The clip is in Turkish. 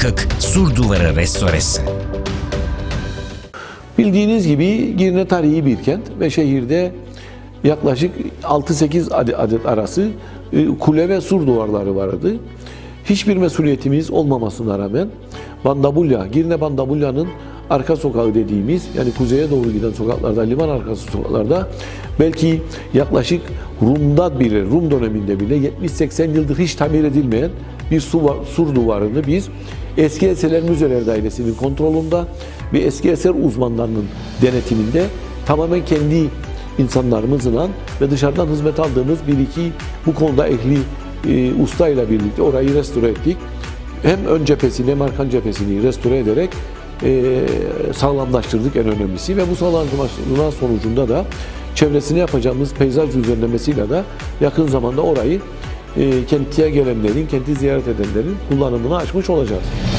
Yıkık Sur Duvarı Restoresi. Bildiğiniz gibi Girne tarihi bir kent ve şehirde yaklaşık 6-8 adet arası kule ve sur duvarları vardı. Hiçbir mesuliyetimiz olmamasına rağmen Bandabulya, Girne Bandabulya'nın arka sokağı dediğimiz, yani kuzeye doğru giden sokaklarda, liman arkası sokaklarda belki yaklaşık Rum döneminde bile 70-80 yıldır hiç tamir edilmeyen bir sur duvarını biz Eski Eserler Müzeler Dairesi'nin kontrolünde ve eski eser uzmanlarının denetiminde tamamen kendi insanlarımızla ve dışarıdan hizmet aldığımız bir iki bu konuda ehli ustayla birlikte orayı restore ettik. Hem ön cephesini hem arka cephesini restore ederek sağlamlaştırdık en önemlisi ve bu sağlamlaştırma sonucunda da çevresine yapacağımız peyzaj düzenlemesiyle de yakın zamanda orayı kentiye gelenlerin, kenti ziyaret edenlerin kullanımına açmış olacağız.